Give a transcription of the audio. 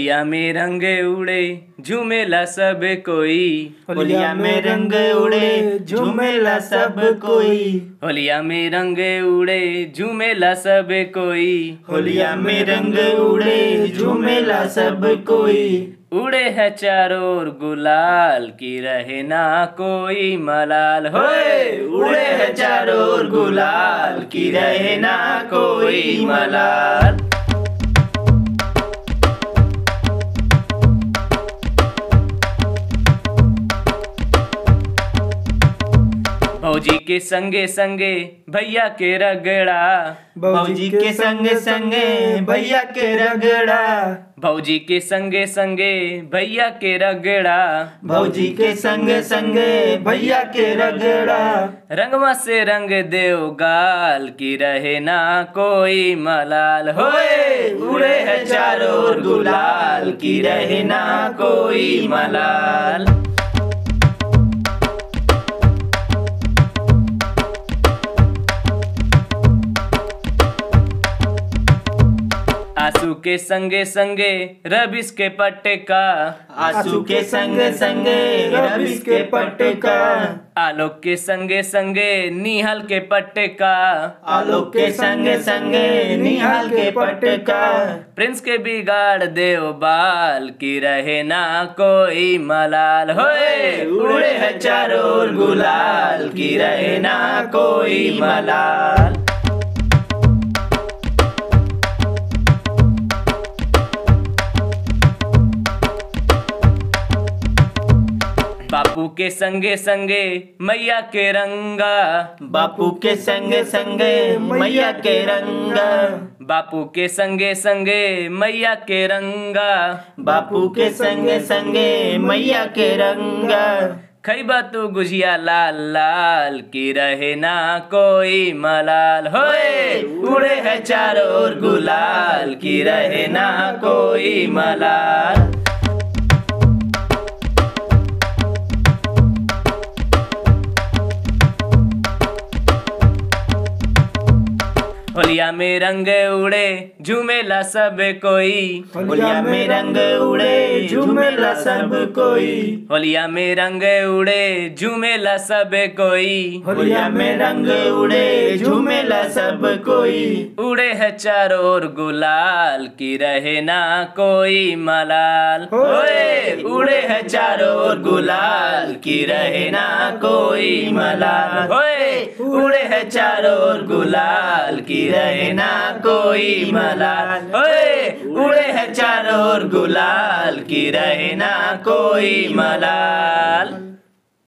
होलिया में रंग उड़े झूमेला सब कोई। होलिया में रंग उड़े झूमेला सब कोई। होलिया में रंग उड़े झूमेला सब कोई। होलिया में रंग उड़े झूमेला सब कोई। उड़े है चारों ओर गुलाल की रहे ना कोई मलाल। होए उड़े है चारों ओर गुलाल की रहे ना कोई मलाल। भौजी के संगे संगे भैया के रगड़ा। भौजी के संगे संगे भैया के रगड़ा। भौजी के संगे संगे भैया के रगड़ा। भौजी के संगे संगे भैया के रगड़ा। रंगवा से रंग देव गाल की रहे ना कोई मलाल। होए उड़े है चारों ओर गुलाल की रहे ना कोई मलाल। आंसू के संगे संगे रबिश के पट्टे का। आंसू के संगे संगे रबिश के पट्टे का। आलोक के संगे संगे निहाल के पट्टे का। आलोक के संगे संगे निहाल के पट्टे का। प्रिंस के बिगाड़ देव बाल की रहे ना कोई मलाल। होए उड़े है चारों ओर गुलाल की रहे ना कोई मलाल। बापू के संगे संगे मैया के रंगा। बापू के संगे संगे मैया के रंगा। बापू के संगे संगे मैया के रंगा। बापू के संगे संगे मैया के रंगा। खैबा तू गुजिया लाल लाल की रहे ना कोई मलाल। होए उड़े है चारों ओर गुलाल की रहे ना कोई मलाल। होलिया में रंग उड़े झूमेला सब कोई। होलिया में रंग उड़े झूमेला सब कोई। होलिया में रंग उड़े झूमेला सब कोई। होलिया में रंग उड़े झूमेला सब कोई। उड़े है चारों ओर गुलाल की रहे ना कोई मलाल। होए उड़े है चारों ओर गुलाल की रहे ना कोई मलाल। होए उड़े है चारों ओर गुलाल की रहे ना कोई मलाल। होए उड़े है चारों ओर गुलाल की रहे ना कोई मलाल।